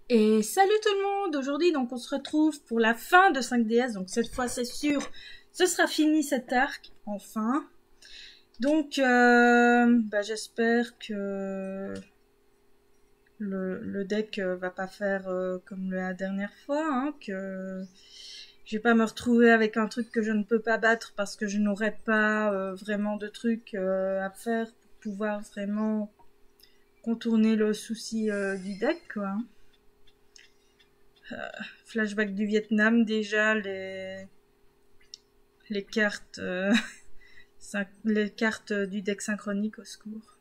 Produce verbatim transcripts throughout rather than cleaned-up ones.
Et salut tout le monde. Aujourd'hui donc on se retrouve pour la fin de cinq D S, donc cette fois c'est sûr ce sera fini cet arc, enfin. Donc euh, bah, j'espère que le, le deck euh, va pas faire euh, comme la dernière fois, hein, que je vais pas me retrouver avec un truc que je ne peux pas battre parce que je n'aurai pas euh, vraiment de trucs euh, à faire pour pouvoir vraiment contourner le souci euh, du deck, quoi. Euh, flashback du Vietnam, déjà, les, les cartes, euh, les cartes du deck synchronique, au secours.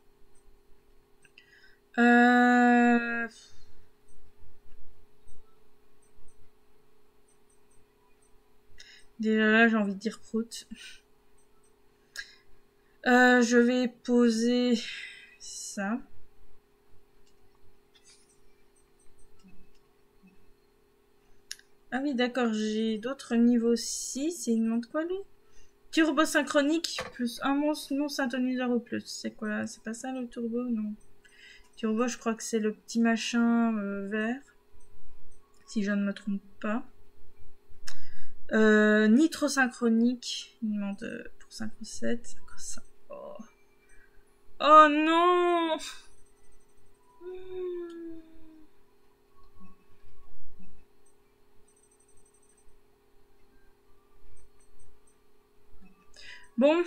Euh... Déjà là, j'ai envie de dire prout. Euh, je vais poser ça. Ah oui, d'accord, j'ai d'autres niveaux six. Il demande quoi, lui? Turbo synchronique, plus un monstre non synthoniseur au plus. C'est quoi? C'est pas ça, le turbo? Non. Turbo, je crois que c'est le petit machin euh, vert. Si je ne me trompe pas. Euh, nitro synchronique. Il demande euh, pour synchro sept. Oh. Oh non! Bon.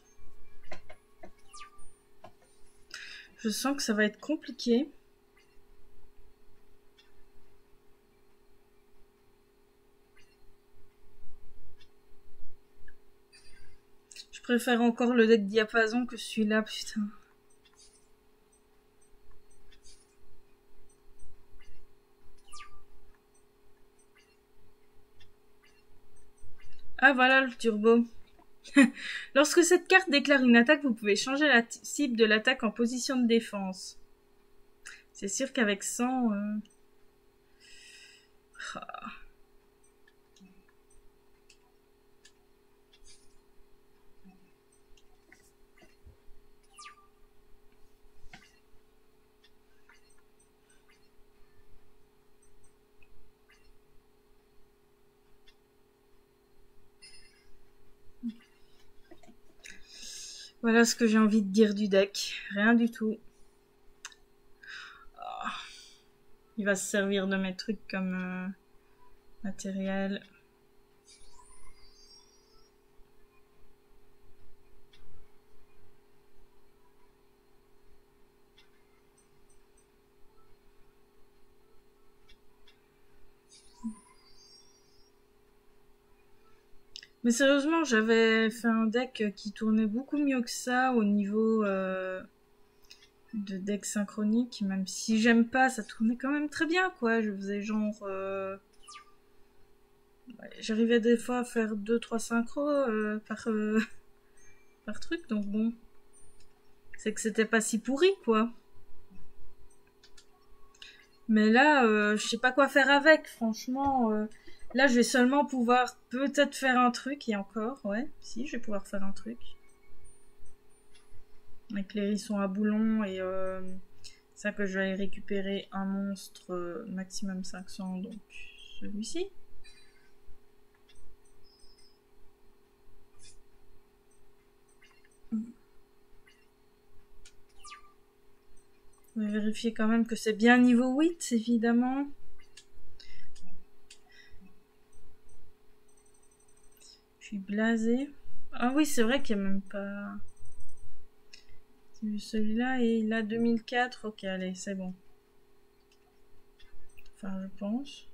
Je sens que ça va être compliqué. Je préfère encore le deck diapason que celui-là, putain. Ah voilà le turbo. Lorsque cette carte déclare une attaque, vous pouvez changer la cible de l'attaque en position de défense. C'est sûr qu'avec cent... Euh... Ah. Voilà ce que j'ai envie de dire du deck. Rien du tout. Oh. Il va se servir de mes trucs comme euh, matériel. Mais sérieusement, j'avais fait un deck qui tournait beaucoup mieux que ça au niveau euh, de deck synchronique. Même si j'aime pas, ça tournait quand même très bien, quoi. Je faisais genre... Euh... Ouais, j'arrivais des fois à faire deux trois synchros euh, par, euh, par truc, donc bon. C'est que c'était pas si pourri, quoi. Mais là, euh, je sais pas quoi faire avec, franchement... Euh... Là, je vais seulement pouvoir peut-être faire un truc, et encore, ouais, si, je vais pouvoir faire un truc. Avec les hérissons à boulons, et euh, ça que je vais aller récupérer un monstre euh, maximum cinq cents, donc celui-ci. On va vérifier quand même que c'est bien niveau huit, évidemment. Je suis blasée. Ah oui, c'est vrai qu'il n'y a même pas... Celui-là, et il a deux mille quatre. Ok, allez, c'est bon. Enfin, je pense.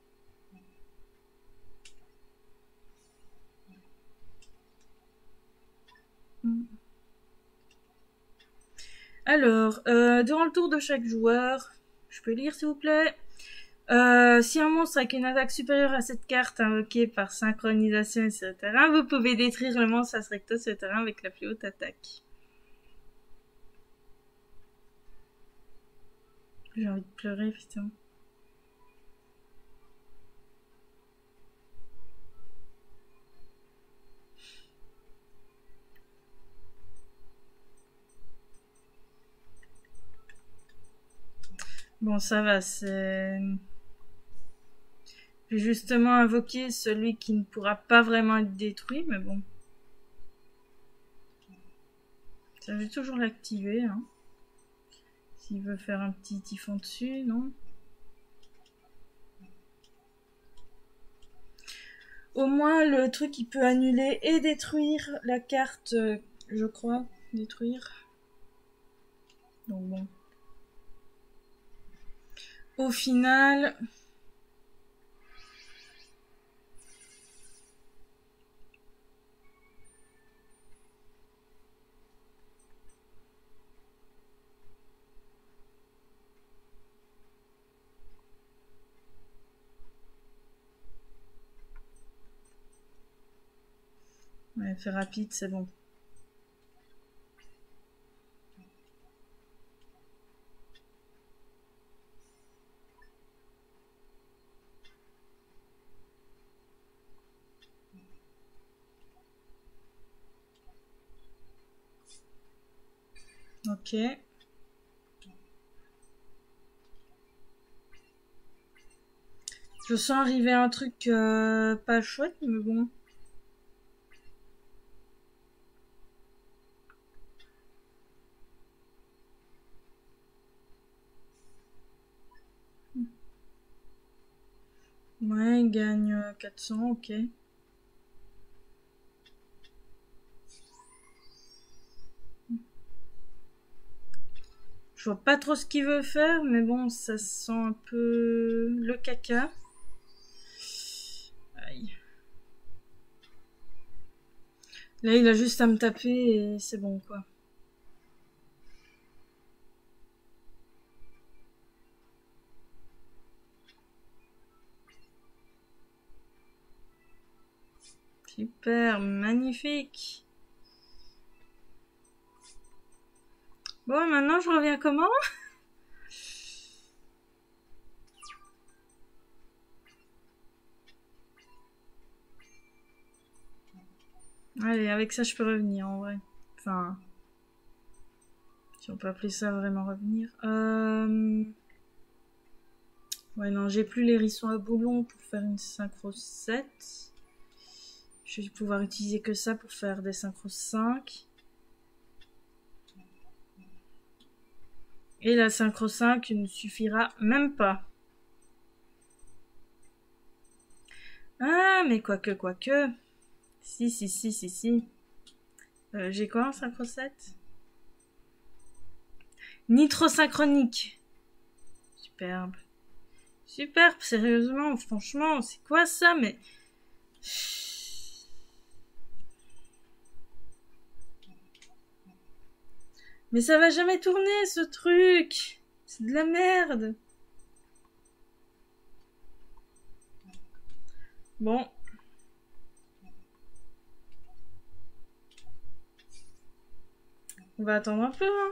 Alors, euh, durant le tour de chaque joueur, je peux lire s'il vous plaît. Euh, si un monstre avec une attaque supérieure à cette carte invoquée par synchronisation sur le terrain, vous pouvez détruire le monstre à recto sur le terrain avec la plus haute attaque. J'ai envie de pleurer, putain. Bon, ça va, c'est... J'ai justement invoqué celui qui ne pourra pas vraiment être détruit, mais bon. Ça, je vais toujours l'activer, hein. S'il veut faire un petit typhon dessus, non? Au moins, le truc, il peut annuler et détruire la carte, euh, je crois. Détruire. Donc bon. Au final... Ouais, fait rapide, c'est bon. Ok. Je sens arriver un truc euh, pas chouette, mais bon. Ouais, il gagne euh, quatre cents, ok. Je vois pas trop ce qu'il veut faire, mais bon, ça sent un peu le caca. Aïe. Là, il a juste à me taper et c'est bon, quoi. Super, magnifique. Bon, maintenant, je reviens comment? Allez, avec ça, je peux revenir, en vrai. Enfin... Si on peut appeler ça vraiment revenir. Euh... Ouais, non, j'ai plus les hérissons à boulons pour faire une synchro sept. Je vais pouvoir utiliser que ça pour faire des synchros cinq. Et la synchro cinq ne suffira même pas. Ah, mais quoique, quoique. Si, si, si, si, si. Euh, j'ai quoi en synchro sept? Nitrosynchronique. Superbe. Superbe, sérieusement, franchement, c'est quoi ça, mais... Mais ça va jamais tourner, ce truc. C'est de la merde. Bon. On va attendre un peu, hein.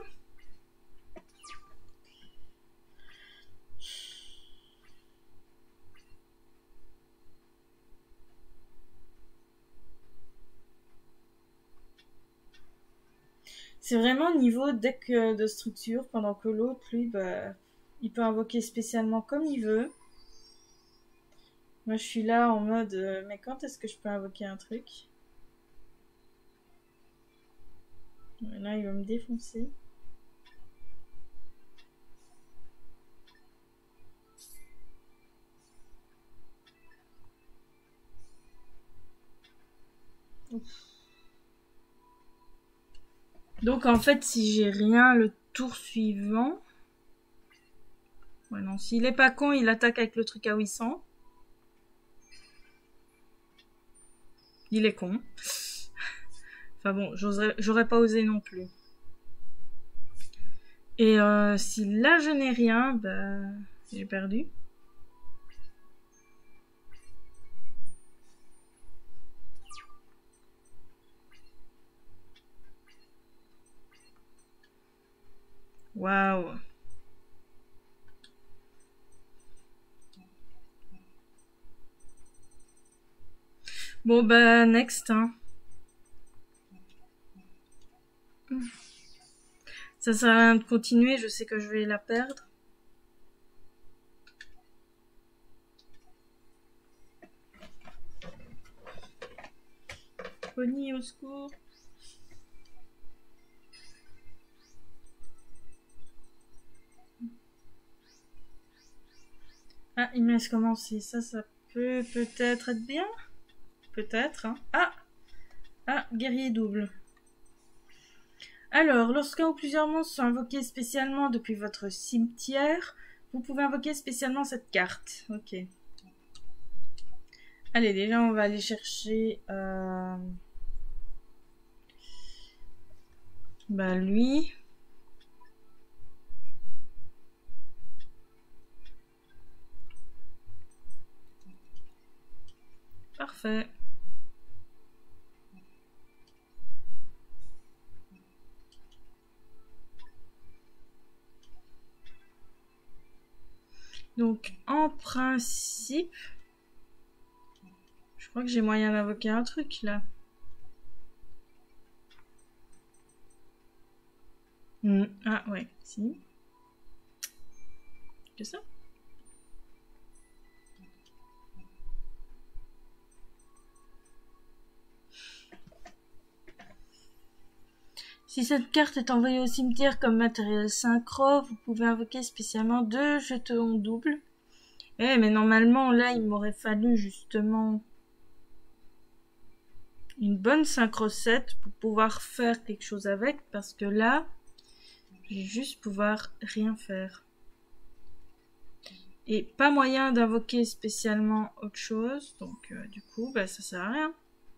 C'est vraiment niveau deck de structure, pendant que l'autre, lui, bah, il peut invoquer spécialement comme il veut. Moi, je suis là en mode, euh, mais quand est-ce que je peux invoquer un truc? Là, il va me défoncer. Ouf. Donc, en fait, si j'ai rien le tour suivant... Ouais, non, s'il est pas con, il attaque avec le truc à huit cents. Il est con. Enfin bon, j'aurais pas osé non plus. Et euh, si là je n'ai rien, bah j'ai perdu. Waouh. Bon bah next, hein. Ça sert à rien de continuer, je sais que je vais la perdre. Bonnie, au secours. Ah, il me laisse commencer. Ça, ça peut peut-être être bien. Peut-être, hein. Ah! Ah, guerrier double. Alors, lorsqu'un ou plusieurs monstres sont invoqués spécialement depuis votre cimetière, vous pouvez invoquer spécialement cette carte. Ok. Allez, déjà, on va aller chercher... Euh... Bah, lui... Parfait. Donc, en principe... Je crois que j'ai moyen d'invoquer un truc, là. Mm. Ah, ouais, si. Que ça? Si cette carte est envoyée au cimetière comme matériel synchro, vous pouvez invoquer spécialement deux jetons doubles. Eh, mais normalement, là, il m'aurait fallu justement une bonne synchro sept pour pouvoir faire quelque chose avec, parce que là, je vais juste pouvoir rien faire. Et pas moyen d'invoquer spécialement autre chose, donc euh, du coup, bah, ça sert à rien.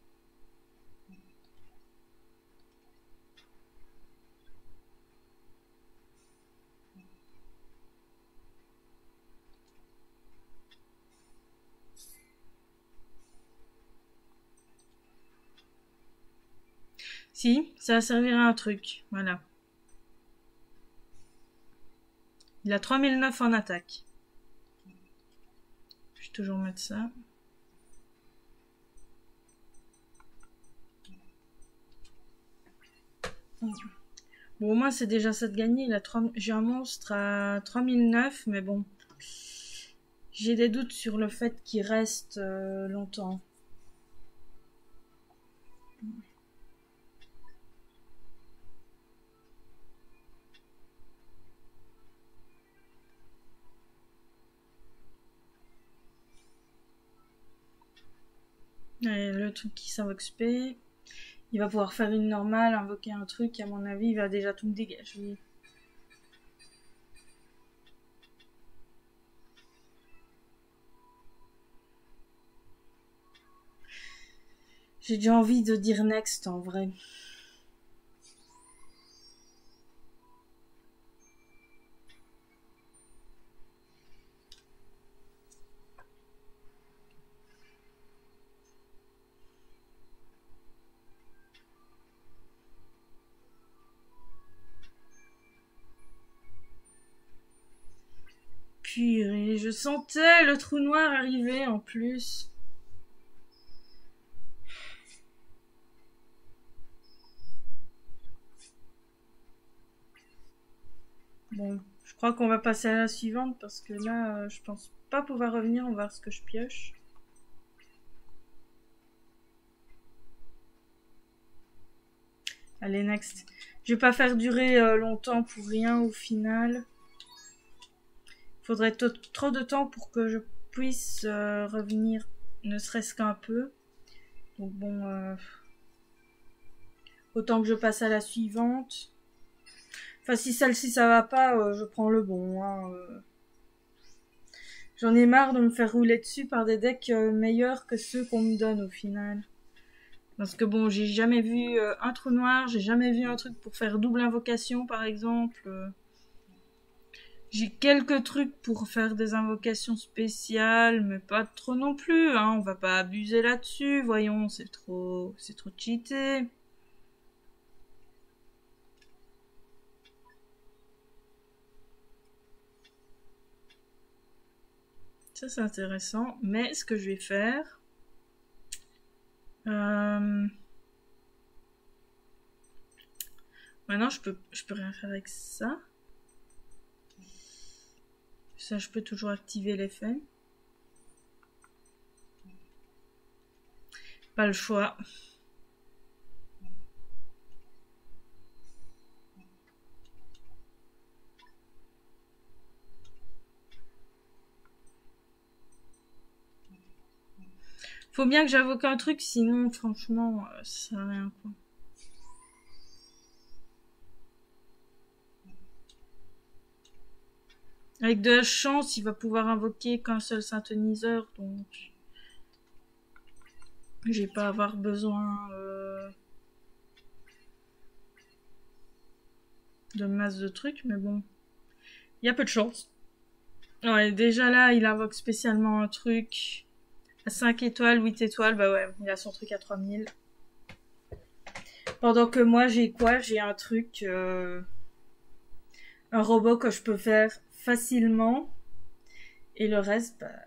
Si, ça va servir à un truc, voilà. Il a trois mille neuf en attaque. Je vais toujours mettre ça. Bon, au moins, c'est déjà ça de gagner. Il a trois... J'ai un monstre à trois mille neuf, mais bon. J'ai des doutes sur le fait qu'il reste euh, longtemps. Allez, le truc qui s'invoque spé. Il va pouvoir faire une normale, invoquer un truc. À mon avis, il va déjà tout me dégager. J'ai déjà envie de dire next en vrai. Purée, je sentais le trou noir arriver en plus. Bon, je crois qu'on va passer à la suivante parce que là, euh, je pense pas pouvoir revenir. On va voir ce que je pioche. Allez, next. Je vais pas faire durer euh, longtemps pour rien au final. Il faudrait trop de temps pour que je puisse euh, revenir, ne serait-ce qu'un peu. Donc bon, euh, autant que je passe à la suivante. Enfin, si celle-ci ça va pas, euh, je prends le bon. Hein, euh. J'en ai marre de me faire rouler dessus par des decks euh, meilleurs que ceux qu'on me donne au final. Parce que bon, j'ai jamais vu euh, un trou noir, j'ai jamais vu un truc pour faire double invocation par exemple. Euh. J'ai quelques trucs pour faire des invocations spéciales, mais pas trop non plus, hein. On va pas abuser là-dessus, voyons, c'est trop, c'est trop cheaté. Ça, c'est intéressant, mais ce que je vais faire... Euh... Maintenant, je peux, je peux rien faire avec ça. Ça, je peux toujours activer l'effet. Pas le choix. Faut bien que j'invoque un truc, sinon, franchement, euh, ça sert à rien, quoi. Avec de la chance, il va pouvoir invoquer qu'un seul synthoniseur, donc... J'ai pas à avoir besoin euh, de masse de trucs, mais bon. Il y a peu de chance. Ouais, déjà là, il invoque spécialement un truc à cinq étoiles, huit étoiles, bah ouais, il a son truc à trois mille. Pendant que moi, j'ai quoi? J'ai un truc... Euh, un robot que je peux faire facilement. Et le reste, bah...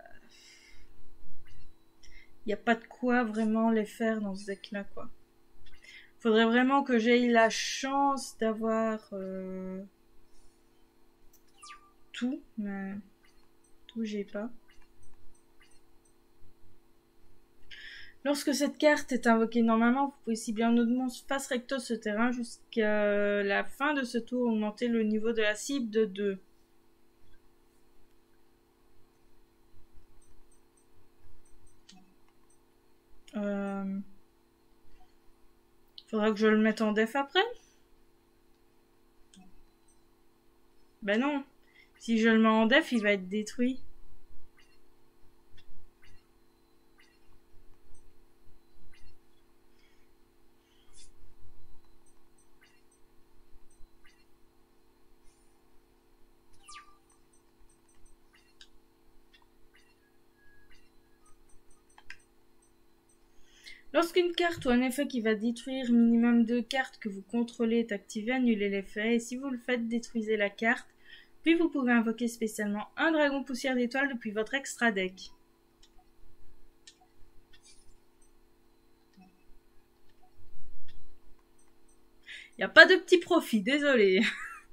il n'y a pas de quoi vraiment les faire dans ce deck-là, quoi. Faudrait vraiment que j'aie la chance d'avoir euh, tout, mais tout, j'ai pas. Lorsque cette carte est invoquée normalement, vous pouvez cibler un autre monstre face recto ce terrain jusqu'à la fin de ce tour, augmenter le niveau de la cible de deux. Euh... Faudra que je le mette en def après? Ben non. Si je le mets en def, il va être détruit. Lorsqu'une carte ou un effet qui va détruire minimum deux cartes que vous contrôlez est activé, annulez l'effet. Et si vous le faites, détruisez la carte. Puis vous pouvez invoquer spécialement un dragon poussière d'étoile depuis votre extra deck. Il n'y a pas de petit profit, désolé.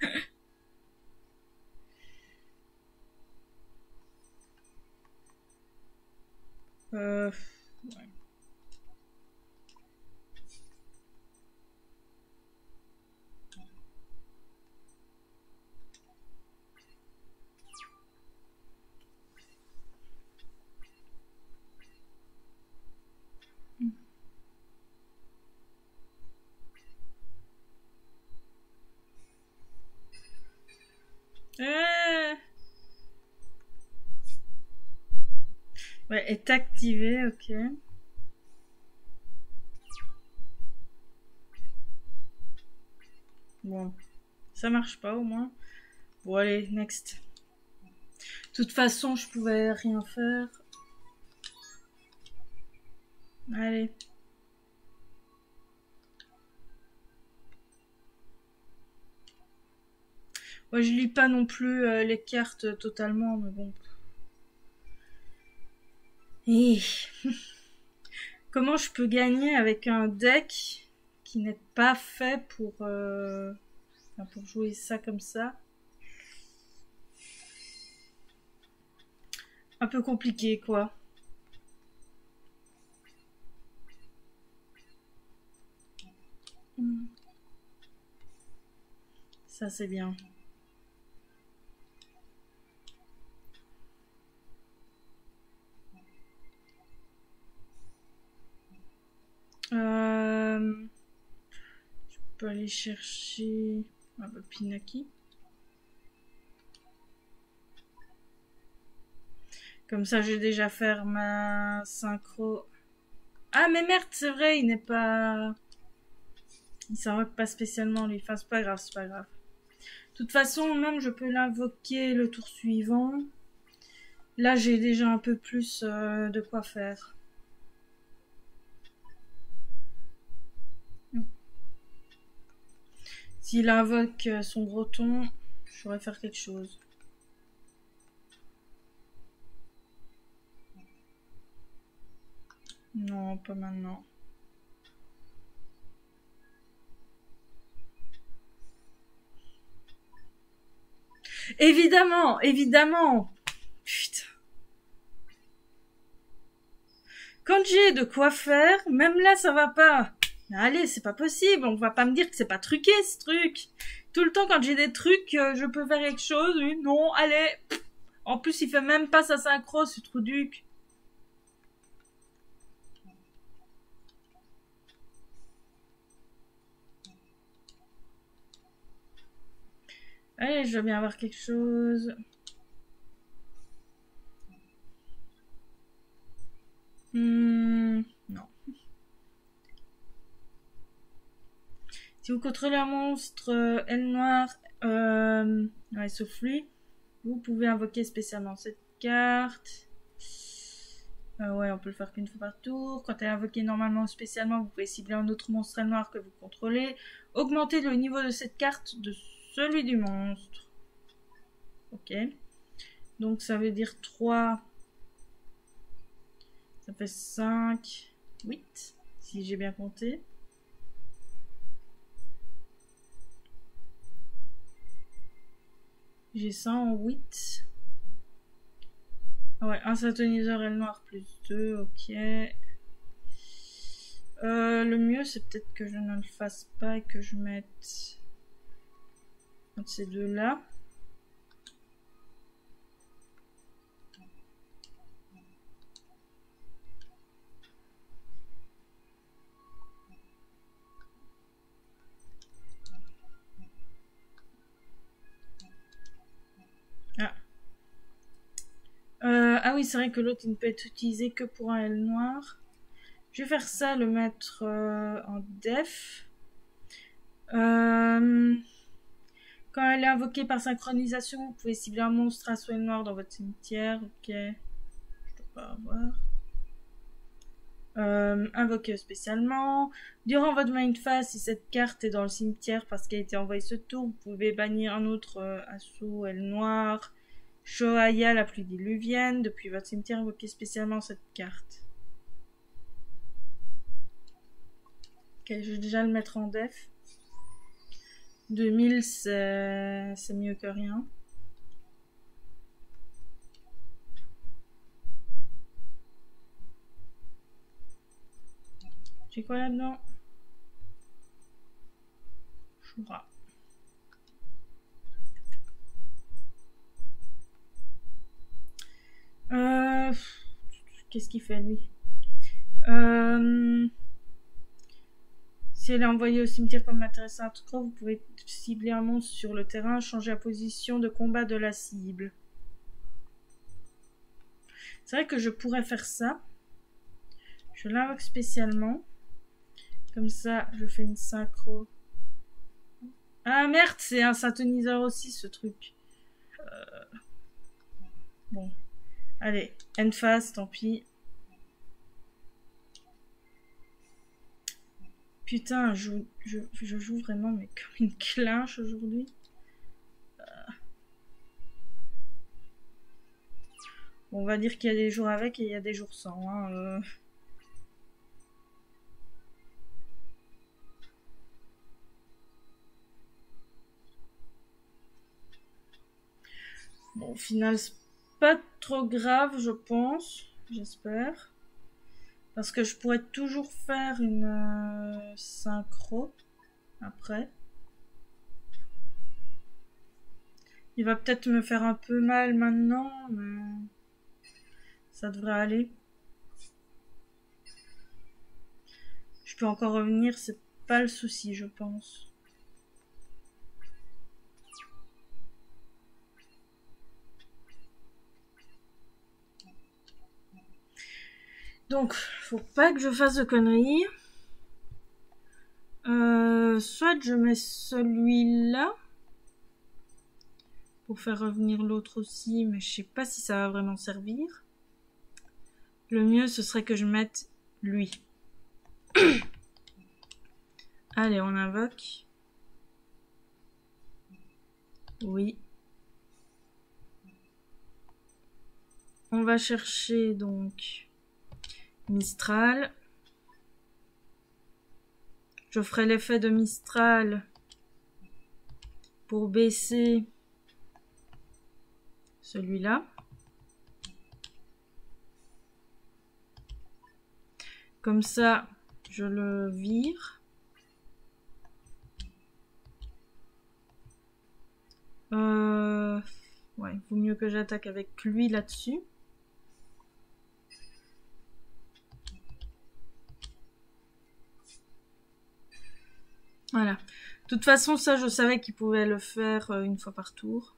euh... Ouais. Euh... Ouais, est activé, ok. Bon, ça marche pas au moins. Bon, allez, next. De toute façon, je pouvais rien faire. Allez. Ouais, je lis pas non plus euh, les cartes totalement, mais bon. Et... Comment je peux gagner avec un deck qui n'est pas fait pour, euh... enfin, pour jouer ça comme ça? Un peu compliqué, quoi. Ça, c'est bien. Euh... Je peux aller chercher un peu Pinaki. Comme ça, j'ai déjà fait ma synchro. Ah, mais merde, c'est vrai, il n'est pas... Il s'invoque pas spécialement, lui. Enfin, c'est pas grave, c'est pas grave. De toute façon, même, je peux l'invoquer le tour suivant. Là, j'ai déjà un peu plus euh, de quoi faire. S'il invoque son breton, je pourrais faire quelque chose. Non, pas maintenant. Évidemment, évidemment. Putain. Quand j'ai de quoi faire, même là, ça va pas. Mais allez, c'est pas possible. On va pas me dire que c'est pas truqué, ce truc. Tout le temps, quand j'ai des trucs, euh, je peux faire quelque chose. Oui, non, allez. En plus, il fait même pas sa synchro, ce trou duc. Allez, je veux bien avoir quelque chose. Hmm, non. Si vous contrôlez un monstre euh, aile noire, euh, ouais, sauf lui, vous pouvez invoquer spécialement cette carte. Euh, ouais, on peut le faire qu'une fois par tour. Quand elle est invoquée normalement ou spécialement, vous pouvez cibler un autre monstre aile noire que vous contrôlez. Augmentez le niveau de cette carte de celui du monstre. Ok. Donc ça veut dire trois. Ça fait cinq, huit, si j'ai bien compté. J'ai ça en huit. Ah ouais, un synthoniseur aile noire plus deux, ok. Euh, le mieux, c'est peut-être que je ne le fasse pas et que je mette entre ces deux-là. Ah. Euh, ah oui, c'est vrai que l'autre, il ne peut être utilisé que pour un aile noire. Je vais faire ça, le mettre euh, en def. Euh... Quand elle est invoquée par synchronisation, vous pouvez cibler un monstre à soin noir dans votre cimetière. Ok. Je ne dois pas avoir. Euh, invoqué spécialement. Durant votre main phase, si cette carte est dans le cimetière parce qu'elle a été envoyée ce tour, vous pouvez bannir un autre euh, assaut aile noire. Shoaya, la pluie diluvienne. Depuis votre cimetière, invoquez spécialement cette carte. Ok, je vais déjà le mettre en def. deux mille, c'est mieux que rien. J'ai quoi là-dedans? Choura. Euh... Qu'est-ce qu'il fait, lui? Euh... Si elle est envoyée au cimetière comme intéressant à trop, vous pouvez cibler un monstre sur le terrain, changer la position de combat de la cible. C'est vrai que je pourrais faire ça. Je l'invoque spécialement. Comme ça, je fais une synchro. Ah merde, c'est un synthoniseur aussi, ce truc. Euh... Bon. Allez, end phase, tant pis. Putain, je, je, je joue vraiment mais comme une clinche aujourd'hui. Euh... Bon, on va dire qu'il y a des jours avec et il y a des jours sans. Hein, euh... Bon, au final, c'est pas trop grave, je pense. J'espère. Parce que je pourrais toujours faire une euh, synchro après. Il va peut-être me faire un peu mal maintenant, mais ça devrait aller. Je peux encore revenir, c'est pas le souci, je pense. Donc, faut pas que je fasse de conneries. Euh, soit je mets celui-là pour faire revenir l'autre aussi, mais je sais pas si ça va vraiment servir. Le mieux, ce serait que je mette lui. Allez, on invoque. Oui. On va chercher donc Mistral. Je ferai l'effet de Mistral pour baisser celui-là. Comme ça, je le vire. Euh, ouais, il vaut mieux que j'attaque avec lui là-dessus. Voilà. De toute façon, ça, je savais qu'il pouvait le faire euh, une fois par tour.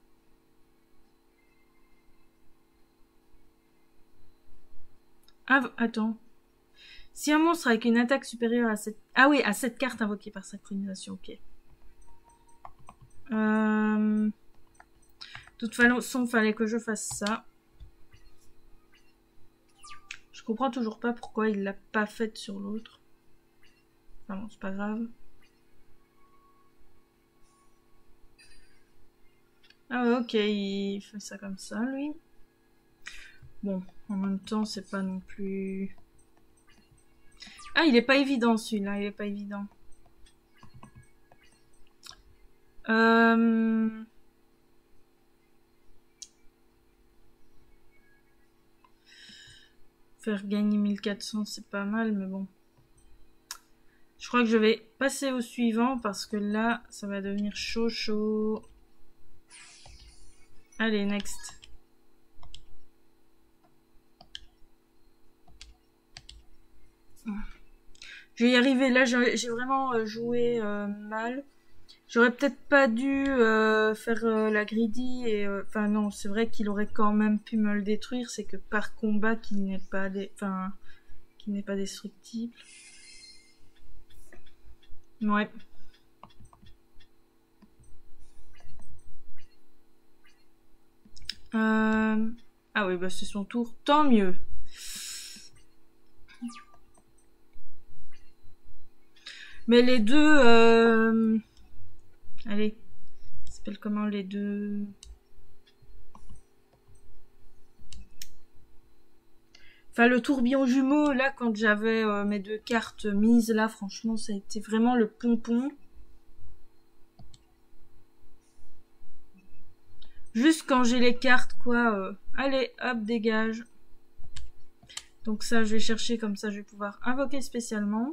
Ah, attends. Si un monstre avec une attaque supérieure à cette... Ah oui, à cette carte invoquée par synchronisation, ok. Euh... De toute façon, il fallait que je fasse ça. Je comprends toujours pas pourquoi il l'a pas faite sur l'autre. Enfin bon, c'est pas grave. Ah ouais, ok, il fait ça comme ça, lui. Bon, en même temps, c'est pas non plus... Ah, il est pas évident, celui-là, il est pas évident. Euh... Faire gagner mille quatre cents, c'est pas mal, mais bon. Je crois que je vais passer au suivant, parce que là, ça va devenir chaud, chaud. Allez, next. Je vais y arriver. Là, j'ai vraiment joué euh, mal. J'aurais peut-être pas dû euh, faire euh, la greedy et enfin euh, non, c'est vrai qu'il aurait quand même pu me le détruire. C'est que par combat qu'il n'est pas des, enfin, qu'il n'est pas destructible. Ouais. Euh... Ah oui, bah c'est son tour. Tant mieux. Mais les deux... Euh... Allez. Ça s'appelle comment les deux... Enfin, le tourbillon jumeau, là, quand j'avais euh, mes deux cartes mises, là, franchement, ça a été vraiment le pompon. Juste quand j'ai les cartes, quoi. Euh... Allez, hop, dégage. Donc ça, je vais chercher, comme ça, je vais pouvoir invoquer spécialement.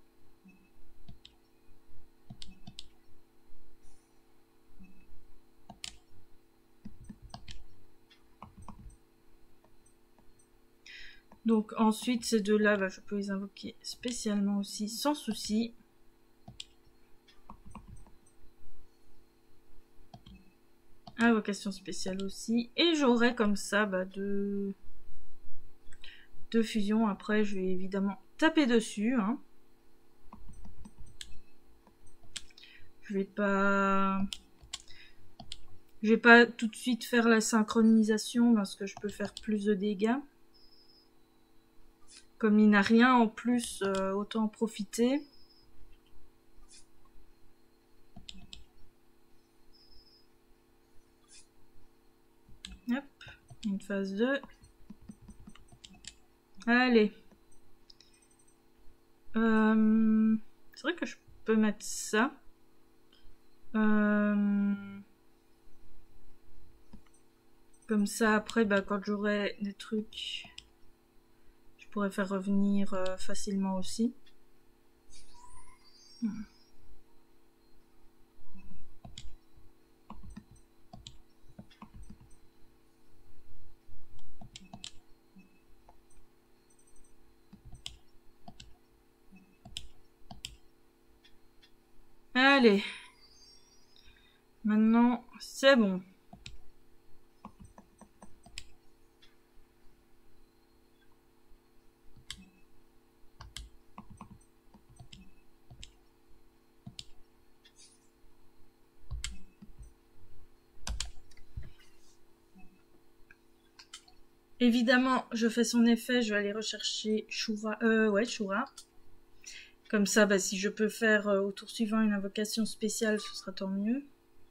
Donc ensuite, ces deux-là, bah, je peux les invoquer spécialement aussi, sans souci. Invocation spéciale aussi. Et j'aurai comme ça bah, deux... deux fusions. Après, je vais évidemment taper dessus. Hein. Je vais pas... Je vais pas tout de suite faire la synchronisation parce que je peux faire plus de dégâts. Comme il n'a rien en plus, euh, autant en profiter. Hop, une phase deux. Allez. Euh, c'est vrai que je peux mettre ça. Euh, comme ça, après, bah, quand j'aurai des trucs, je pourrais faire revenir euh, facilement aussi. Hmm. Allez. Maintenant, c'est bon. Évidemment, je fais son effet, je vais aller rechercher Shura. Euh, ouais, Shura. Comme ça, bah, si je peux faire euh, au tour suivant une invocation spéciale, ce sera tant mieux.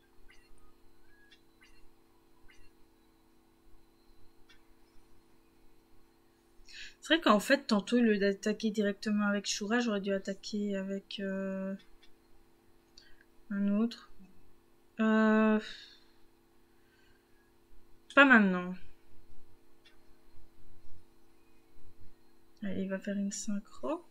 C'est vrai qu'en fait, tantôt, au lieu d'attaquer directement avec Shura, j'aurais dû attaquer avec euh, un autre. Euh... Pas maintenant. Allez, il va faire une synchro.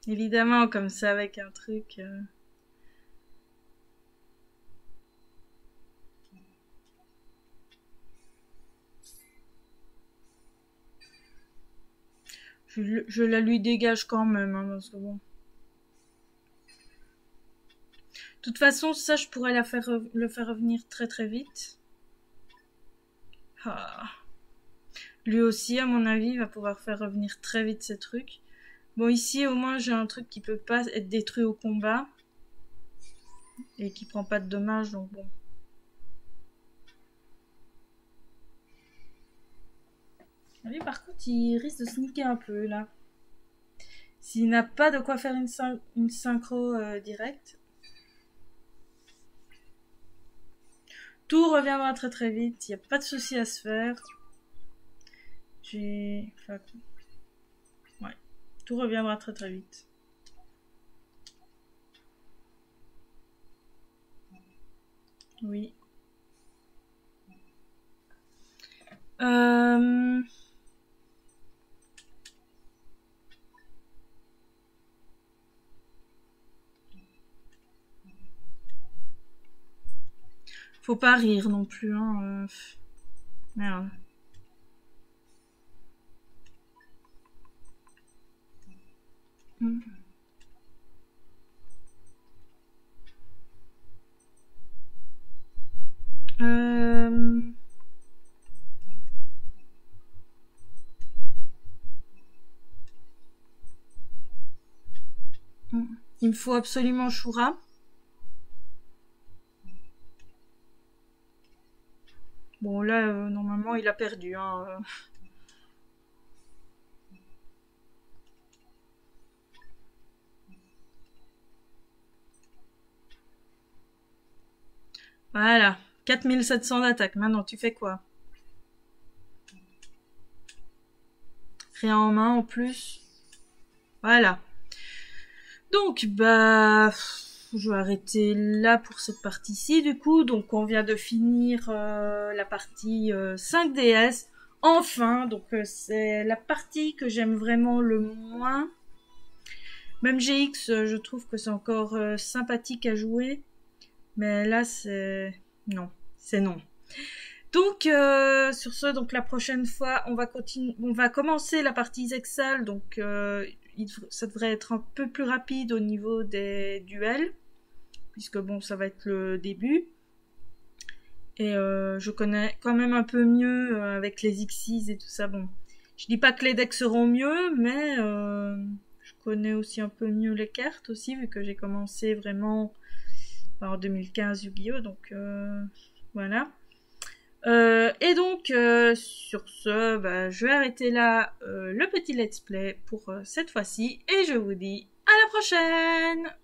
Évidemment, comme ça, avec un truc... Euh... Je, je la lui dégage quand même, hein, parce que bon. De toute façon, ça, je pourrais la faire, le faire revenir très très vite. Ah. Lui aussi, à mon avis, va pouvoir faire revenir très vite ces trucs. Bon, ici, au moins, j'ai un truc qui peut pas être détruit au combat. Et qui prend pas de dommages, donc bon. Lui, par contre, il risque de sneaker un peu, là. S'il n'a pas de quoi faire une, syn une synchro euh, directe. Tout reviendra très très vite, il n'y a pas de souci à se faire. J'ai... Enfin... Ouais, tout reviendra très très vite. Oui. Euh... Faut pas rire non plus, hein. Euh... Merde. Hmm. Euh... Il me faut absolument Shura. Bon, là, euh, normalement, il a perdu, hein. Euh... Voilà, quatre mille sept cents d'attaque. Maintenant, tu fais quoi? Rien en main en plus. Voilà. Donc, bah, je vais arrêter là pour cette partie-ci, du coup. Donc, on vient de finir euh, la partie euh, cinq D S. Enfin, donc euh, c'est la partie que j'aime vraiment le moins. Même G X, euh, je trouve que c'est encore euh, sympathique à jouer. Mais là, c'est... Non, c'est non. Donc, euh, sur ce, donc la prochaine fois, on va continuer, on va commencer la partie Zexal. Donc, euh, il, ça devrait être un peu plus rapide au niveau des duels, puisque bon, ça va être le début. Et euh, je connais quand même un peu mieux euh, avec les Xyz et tout ça. Bon, je dis pas que les decks seront mieux, mais euh, je connais aussi un peu mieux les cartes aussi, vu que j'ai commencé vraiment en deux mille quinze Yu-Gi-Oh! Donc euh, voilà. Euh, et donc, euh, sur ce, bah, je vais arrêter là euh, le petit let's play pour euh, cette fois-ci. Et je vous dis à la prochaine!